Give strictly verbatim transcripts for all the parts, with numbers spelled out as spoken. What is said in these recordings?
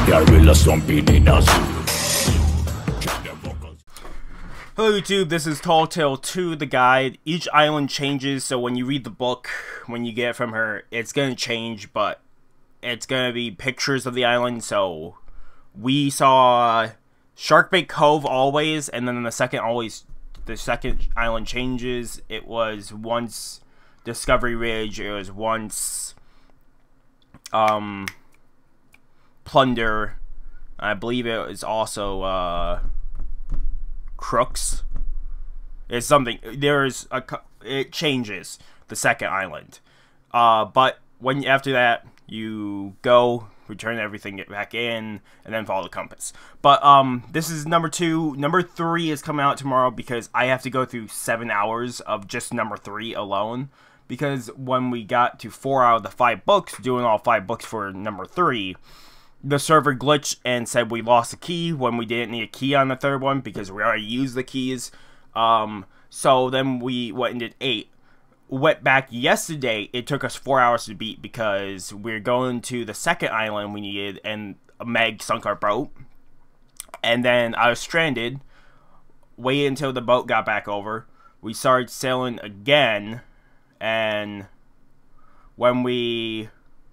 gorilla stomping in a zoo. Hello YouTube, this is Tall Tale two, the guide. Each island changes, so when you read the book, when you get it from her, it's gonna change, but it's gonna be pictures of the island. So we saw Sharkbait Cove always, and then the second always, the second island changes. It was once Discovery Ridge, it was once um Plunder. I believe it was also uh Crooks. It's something, there's a, it changes the second island. Uh, but when after that, you go, return everything, get back in, and then follow the compass. But um, this is number two. Number three is coming out tomorrow because I have to go through seven hours of just number three alone. Because when we got to four out of the five books, doing all five books for number three, the server glitched and said we lost a key when we didn't need a key on the third one because we already used the keys. Um, so then we went and did eight. Went back yesterday, it took us four hours to beat because we're going to the second island we needed and Meg sunk our boat. And then I was stranded, waited until the boat got back over. We started sailing again, and when we...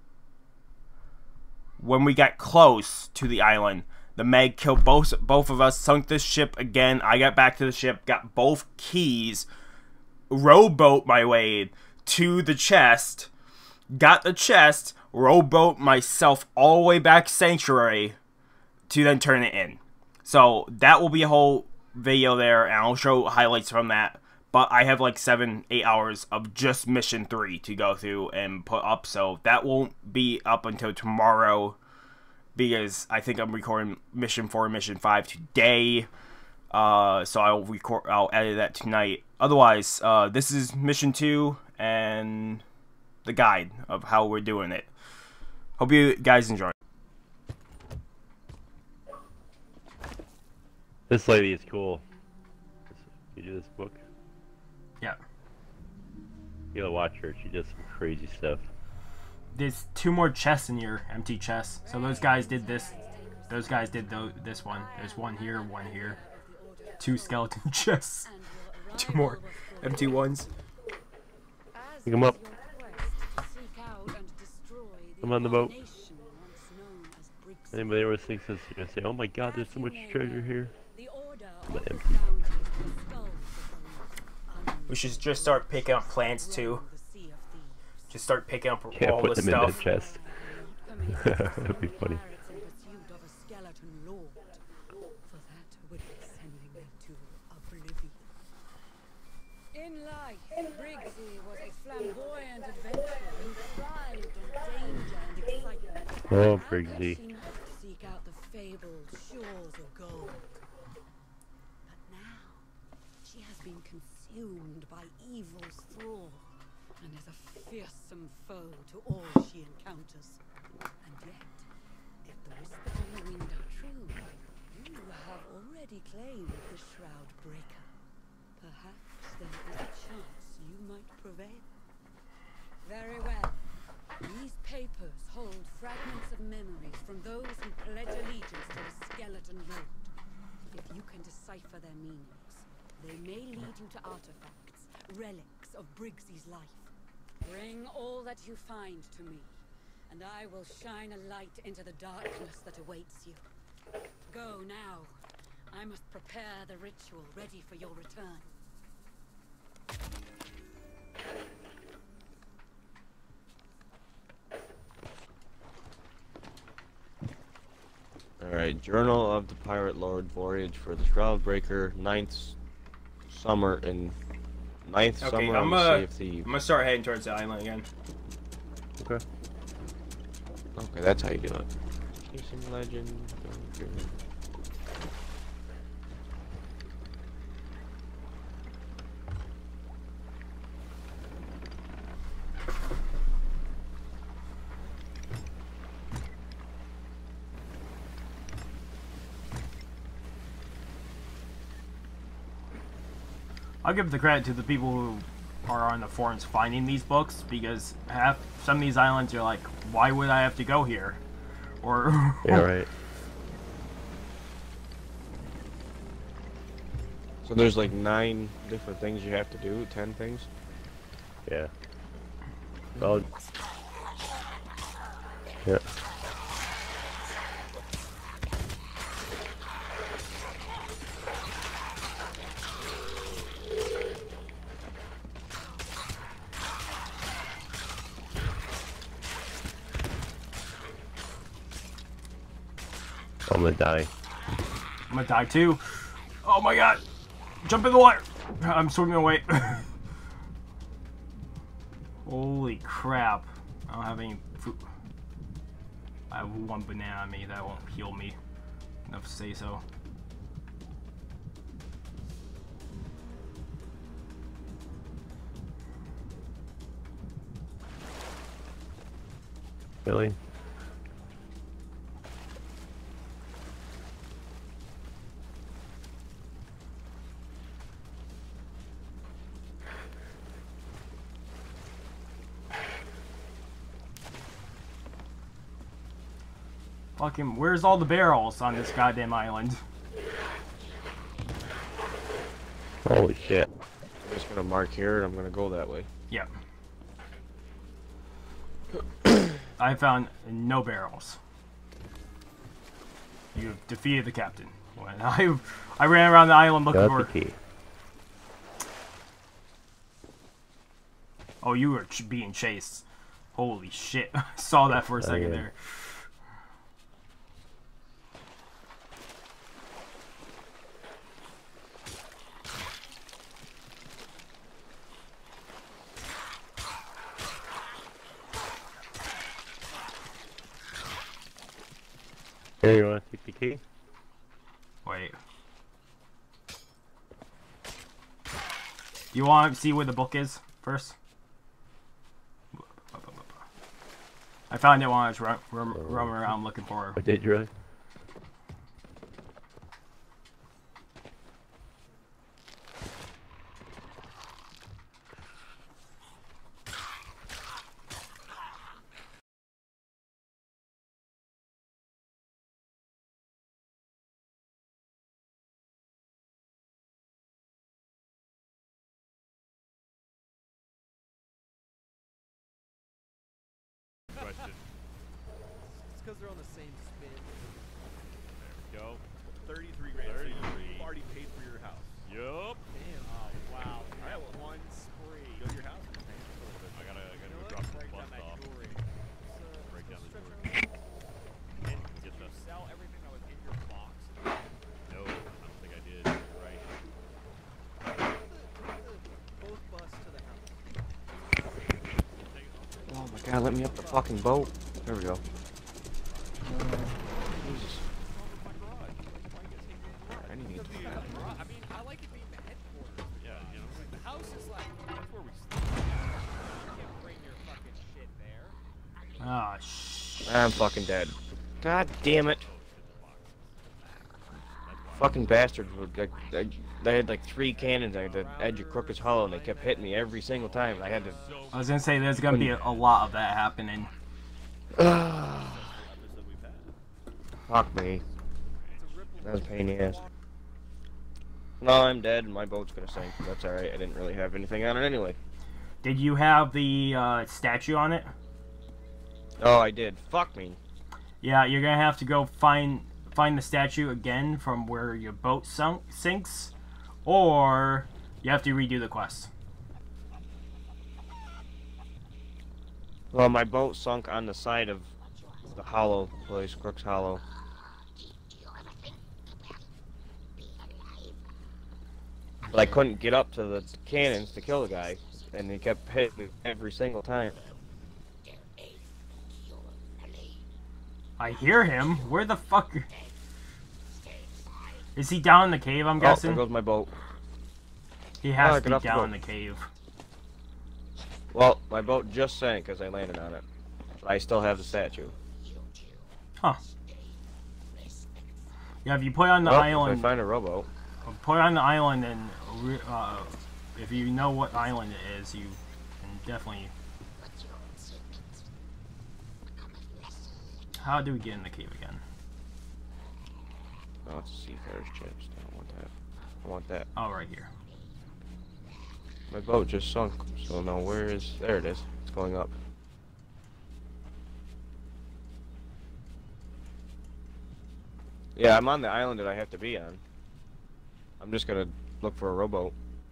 When we got close to the island, the Meg killed both both of us, sunk the ship again. I got back to the ship, got both keys, rowboat my way to the chest, got the chest, rowboat myself all the way back to Sanctuary to then turn it in. So that will be a whole video there, and I'll show highlights from that. But I have like seven, eight hours of just mission three to go through and put up, so that won't be up until tomorrow because I think I'm recording mission four and mission five today. Uh, so I'll record, I'll edit that tonight. Otherwise, uh, this is mission two and the guide of how we're doing it. Hope you guys enjoy. This lady is cool. You do this book. Yeah. You gotta watch her. She does some crazy stuff. There's two more chests in your empty chests. So those guys did this. Those guys did th this one. There's one here, one here. Two skeleton chests. Two more empty ones. Pick them up. I'm on the boat. Anybody ever thinks this, you're gonna say, "Oh my God, there's so much treasure here." But empty. We should just start picking up plants too. Just start picking up Yeah, all put the them stuff. in that chest. That'd be funny. In life, Briggsy was a flamboyant adventurer who thrived on danger and excitement. Oh, How Briggsy. could she not seek out the fabled shores of gold? But now, she has been consumed by evil's thrall, and is a fearsome foe to all she encounters. And yet, if the whispers on the wind are true, you have already claimed the Shroud Breaker. Perhaps there is a chance you might prevail. Very well. These papers hold fragments of memories from those who pledge allegiance to the Skeleton Lord. If you can decipher their meanings, they may lead you to artifacts, relics of Briggsy's life. Bring all that you find to me, and I will shine a light into the darkness that awaits you. Go now. I must prepare the ritual ready for your return. Alright, Journal of the Pirate Lord, Voyage for the Shroud Breaker, ninth summer in ninth Okay, summer I'm on gonna, the Sea of I'm gonna start heading towards the island again. Okay. Okay, that's how you do it. Chasing Legend. Okay. I'll give the credit to the people who are on the forums finding these books, because half some of these islands are like, why would I have to go here? Or Yeah, right. So there's like nine different things you have to do, ten things. Yeah. Oh. Yeah. I'm gonna die. I'm gonna die too. Oh my god! Jump in the water! I'm swimming away. Holy crap. I don't have any food. I have one banana on me that won't heal me. Enough to say so. Really? Fucking, where's all the barrels on this goddamn island? Holy shit. I'm just gonna mark here and I'm gonna go that way. Yep. I found no barrels. You have defeated the captain. When I I ran around the island looking Got for. the key. Oh, you were ch being chased. Holy shit! I saw that for a second yeah. there. Here, you wanna take the key? Wait. You want to see where the book is first? I found it when I was run, run, roaming around looking for Oh, did you really? Question. It's because they're on the same spin. There we go. thirty-three grand. So thirty-three. you've already paid for your house. Yup. Damn. Oh, wow. That one spree. Go to your house. I gotta, I gotta You know go what? drop some Break bus down that off. jewelry. Let's, uh, Break down the let's jewelry. And Get did you the- sell everything that was in your box? No, I don't think I did. You're right. Both bus to the house. Oh my god, let me up the fucking boat. There we go. Jesus. My garage. Why you guys hate me in the garage? I need Because to- the garage- I mean, I like it being the headquarters. Yeah, you know, The house is like, that's where we sleep. You can't bring your fucking shit there. Ah, shit. I'm fucking dead. God damn it. Fucking bastards were like, they, they had like three cannons at the edge of Crook's Hollow and they kept hitting me every single time. I had to. I was gonna say there's gonna be a, a lot of that happening. Fuck me. That was a pain in the ass. No, I'm dead and my boat's gonna sink. That's alright. I didn't really have anything on it anyway. Did you have the uh, statue on it? Oh, I did. Fuck me. Yeah, you're gonna have to go find find the statue again from where your boat sunk sinks, or you have to redo the quest. Well, my boat sunk on the side of the hollow place, Crook's Hollow. But I couldn't get up to the cannons to kill the guy, and he kept hitting me every single time. I hear him. Where the fuck? Is he down in the cave? I'm Oh, there guessing. goes my boat. He has Oh, to get be off the down boat. in the cave. Well, my boat just sank as I landed on it. But I still have the statue. Huh. Yeah, if you put on the Well, island, if I find a rowboat. put on the island, and re- uh, if you know what island it is, you can definitely. How do we get in the cave again? Oh, it's Seafarer's chips. I don't want that. I want that. Oh, right here. My boat just sunk, so now where is... There it is. It's going up. Yeah, I'm on the island that I have to be on. I'm just gonna look for a rowboat.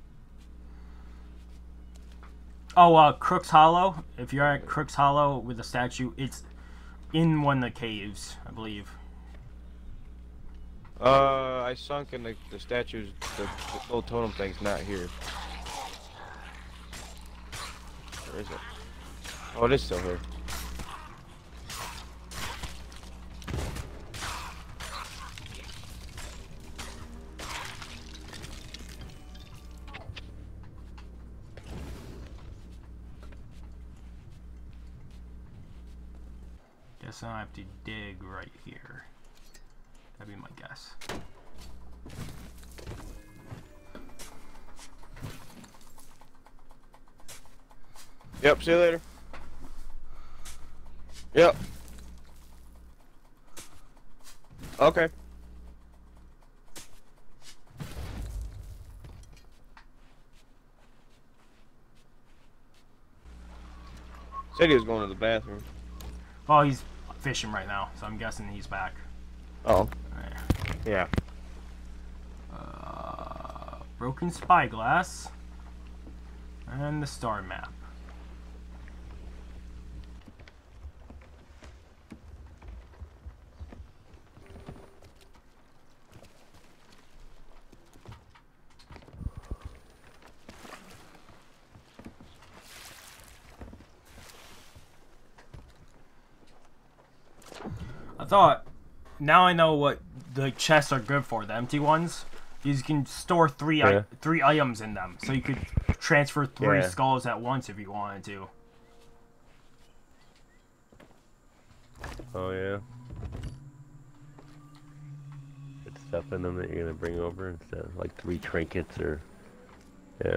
Oh, uh, Crook's Hollow. If you're at Crook's Hollow with the statue, it's in one of the caves, I believe. Uh, I sunk in the, the statues, the, the little totem thing's not here. Where is it? Oh, it is still here. Guess I have to dig right here. That'd be my guess. Yep, see you later. Yep. Okay. Said he was going to the bathroom. Oh, he's fishing right now, so I'm guessing he's back. Oh. Right. Yeah. Uh, broken spyglass. And the star map. I thought, now I know what the chests are good for, the empty ones. You can store three Yeah. I three items in them, so you could transfer three Yeah. skulls at once if you wanted to. Oh yeah. Put stuff in them that you're gonna bring over instead of like three trinkets or yeah.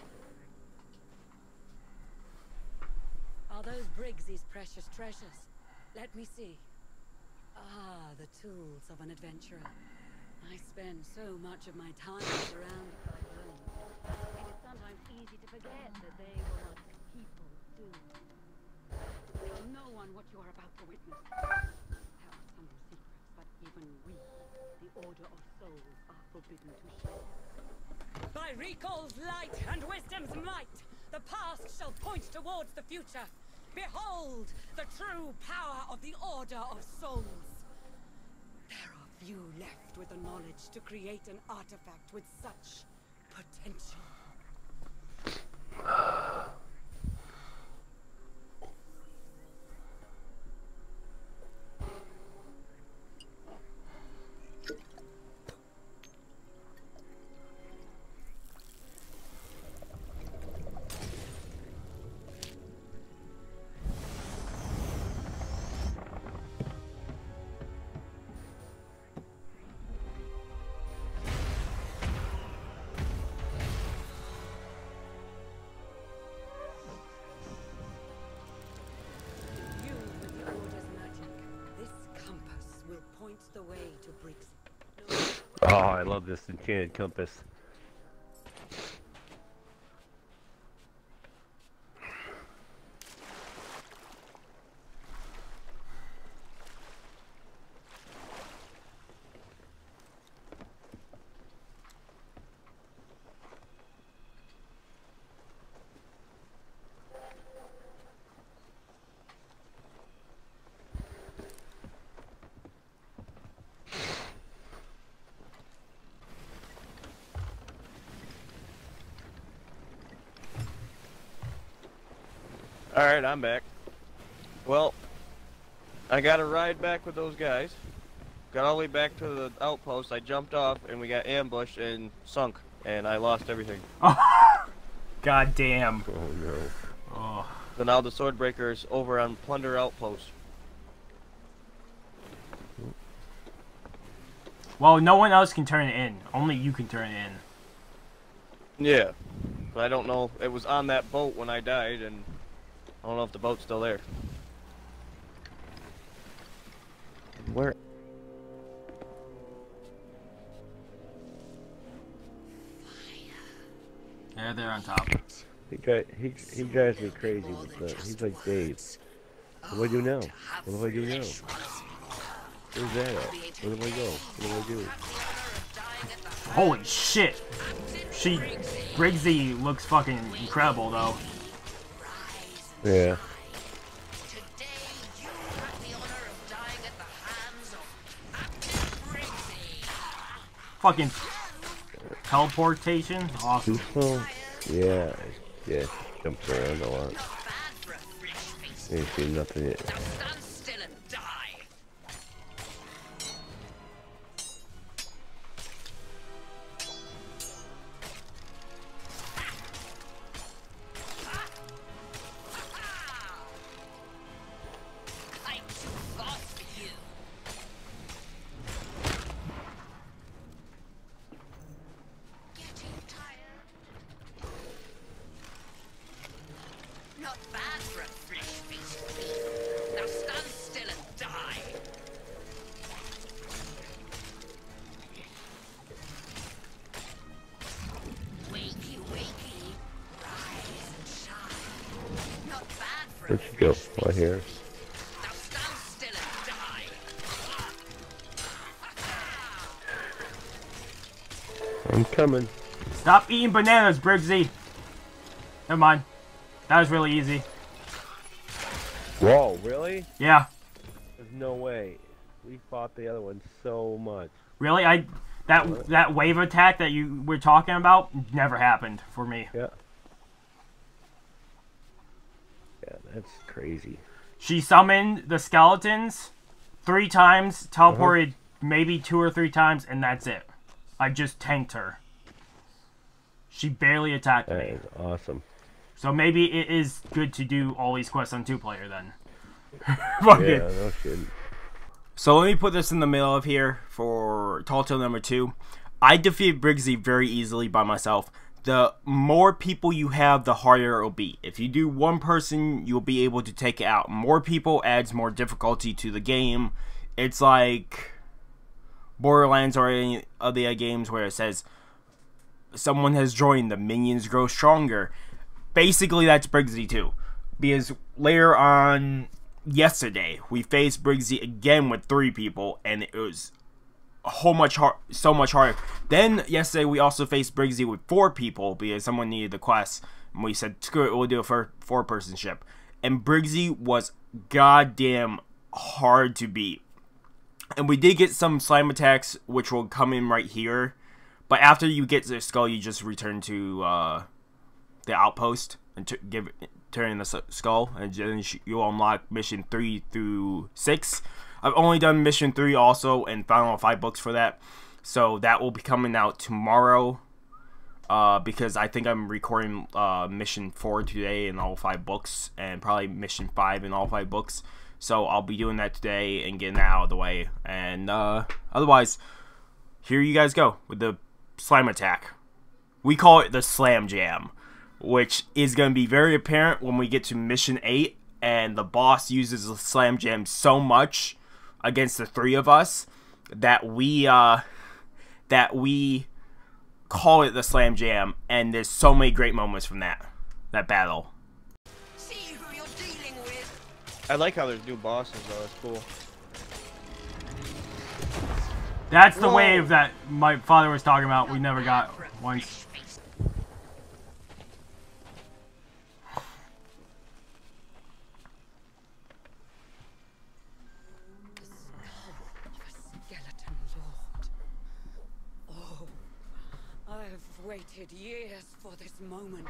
Are those Briggs's precious treasures? Let me see. Ah, the tools of an adventurer. I spend so much of my time surrounded by them. It is sometimes easy to forget that they were what people do. Tell no one what you are about to witness. There are some secrets that even we, the Order of Souls, are forbidden to share. By recall's light and wisdom's might, the past shall point towards the future. Behold the true power of the Order of Souls. There are few left with the knowledge to create an artifact with such potential. You with the Order's magic, this compass will point the way to Briggs. Oh, I love this enchanted compass. Alright, I'm back. Well, I got a ride back with those guys. Got all the way back to the outpost. I jumped off and we got ambushed and sunk. And I lost everything. God damn. Oh no. Oh. So now the Swordbreaker's over on Plunder Outpost. Well, no one else can turn it in. Only you can turn it in. Yeah. But I don't know. It was on that boat when I died and I don't know if the boat's still there. Where? Yeah, they're on top. He got he he drives me crazy with the. He's like Dave. What do I do now? What do I do now? Where's that at? Where do I go? What do I do? Holy shit! She, Briggsy looks fucking incredible though. Yeah. Fucking teleportation, awesome. Well, yeah, yeah, jumps around a lot. Ain't seen nothing yet. Stand still and die. I'm too fast for you. Getting tired? Not bad for a fresh feast. Now stand still and die. Wakey, wakey, rise and shine. Not bad for a Where'd she go? Right here. Now stand still and die. I'm coming. Stop eating bananas, Briggsy. Never mind. That was really easy. Whoa, really? Yeah. There's no way. We fought the other one so much. Really? I that that wave attack that you were talking about never happened for me. Yeah. Yeah, that's crazy. She summoned the skeletons three times, teleported maybe two or three times, and that's it. I just tanked her. She barely attacked That me. is awesome. So maybe it is good to do all these quests on two player then. Fuck Yeah, it. no shit. So let me put this in the middle of here for Tall Tale number two. I defeated Briggsy very easily by myself. The more people you have, the harder it'll be. If you do one person, you'll be able to take it out. More people adds more difficulty to the game. It's like Borderlands or any of the games where it says someone has joined, the minions grow stronger. Basically, that's Briggsy too. Because later on yesterday, we faced Briggsy again with three people, and it was a whole much hard, so much harder. Then yesterday, we also faced Briggsy with four people because someone needed the quest, and we said, screw it, we'll do a four, four person ship. And Briggsy was goddamn hard to beat. And we did get some slime attacks, which will come in right here. But after you get the skull, you just return to uh, the outpost and t give turn in the skull, and then you'll unlock mission three through six. I've only done mission three also, and found all five books for that. So that will be coming out tomorrow. Uh, because I think I'm recording uh, mission four today in all five books, and probably mission five in all five books. So I'll be doing that today and getting that out of the way. And uh, otherwise, here you guys go with the slime attack. We call it the Slam Jam, which is going to be very apparent when we get to mission eight, and the boss uses the Slam Jam so much against the three of us that we uh, that we call it the Slam Jam, and there's so many great moments from that that battle. See who you're dealing with. I like how there's new bosses though. It's cool. That's the Whoa. wave that my father was talking about. We never got once. Skeleton Lord. Oh, I've waited years for this moment.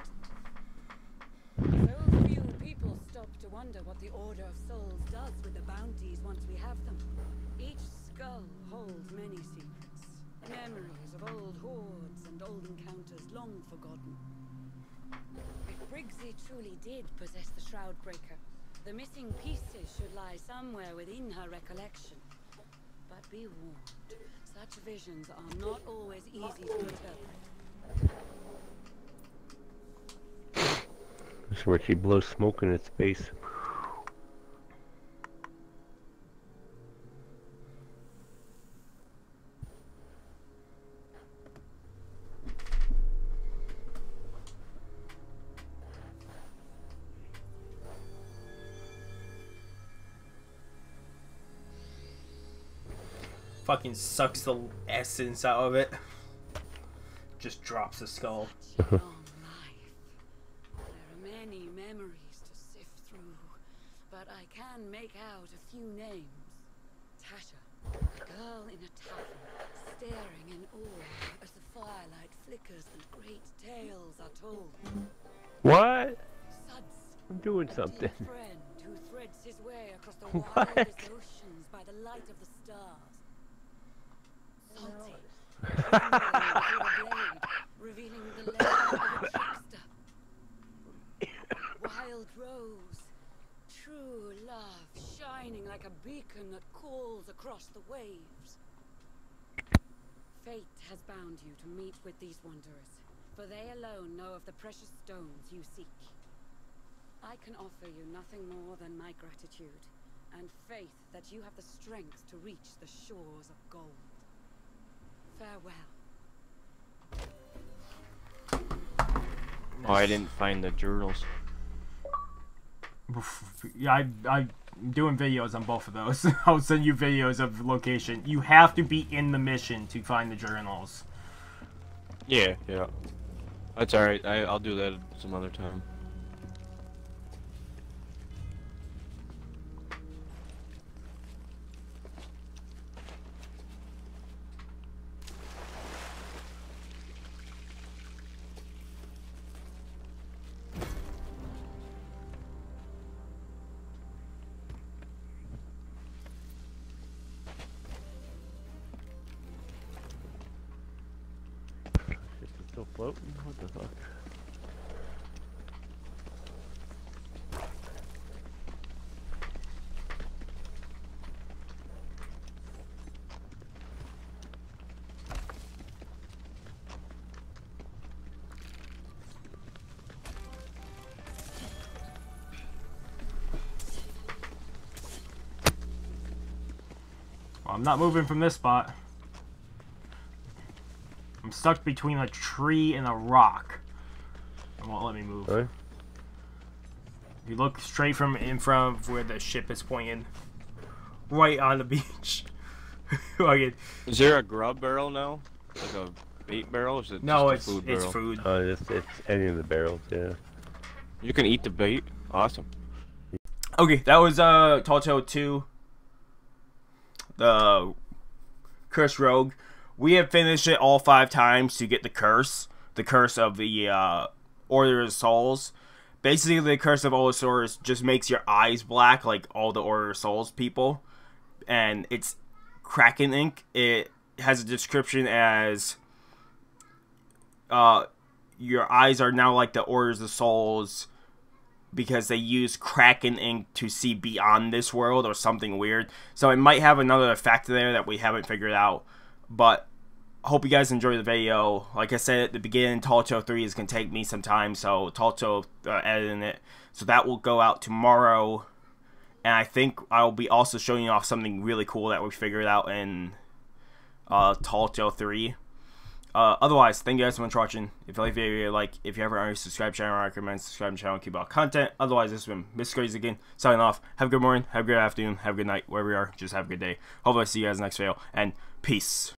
So few people stop to wonder what the Order of Souls does with the bounties once we have them. Each skull holds many secrets, memories of old hordes and old encounters long forgotten. If Briggsy truly did possess the Shroudbreaker, the missing pieces should lie somewhere within her recollection. But be warned, such visions are not always easy to interpret. This is where she blows smoke in its face. Fucking sucks the essence out of it. Just drops the skull. Such a long life. There are many memories to sift through, but I can make out a few names. Tasha, a girl in a tavern, staring in awe as the firelight flickers and great tales are told. What? Suds, I'm doing a something. dear friend who threads his way across the What? wildest oceans by the light of the stars. Salty, trembling before the blade, revealing the legend of a trickster. Wild rose, true love, shining like a beacon that calls across the waves. Fate has bound you to meet with these wanderers, for they alone know of the precious stones you seek. I can offer you nothing more than my gratitude, and faith that you have the strength to reach the shores of gold. Farewell. Oh, I didn't find the journals. Yeah, I, I'm doing videos on both of those. I'll send you videos of location. You have to be in the mission to find the journals. Yeah, yeah. That's alright. I I'll do that some other time. Shit, it's still floating? What the fuck? Well, I'm not moving from this spot. I'm stuck between a tree and a rock. It won't let me move. Really? If you look straight from in front of where the ship is pointing, right on the beach. Like, Is there a grub barrel now? Like a bait barrel? Or is it no, just it's a food it's barrel? food. Oh, it's, it's any of the barrels, yeah. You can eat the bait? Awesome. Okay, that was uh Tall Tale two. The Curse Rogue. We have finished it all five times to get the curse. The curse of the uh, Order of Souls. Basically, the curse of Order of Souls just makes your eyes black, like all the Order of Souls people. And it's Kraken ink. It has a description as uh, your eyes are now like the Orders of Souls because they use Kraken ink to see beyond this world or something weird. So it might have another effect there that we haven't figured out. But I hope you guys enjoy the video. Like I said at the beginning, Tall Tale three is going to take me some time, so Tall Tale uh, editing it. So that will go out tomorrow. And I think I'll be also showing you off something really cool that we figured out in uh, Tall Tale three. Uh, otherwise, thank you guys so much for watching. If you like the video, like, if you haven't already subscribed to the channel, I recommend subscribing to the channel and keep out content. Otherwise, this has been Mister Crazy again, signing off. Have a good morning, have a good afternoon, have a good night, wherever you are. Just have a good day. Hopefully I see you guys in the next video, and peace.